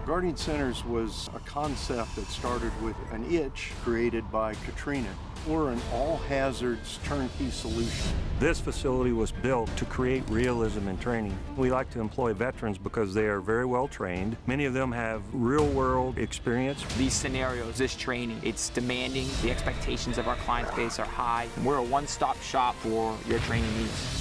Guardian Centers was a concept that started with an itch created by Katrina. We're an all-hazards turnkey solution. This facility was built to create realism in training. We like to employ veterans because they are very well trained. Many of them have real-world experience. These scenarios, this training, it's demanding. The expectations of our client base are high. We're a one-stop shop for your training needs.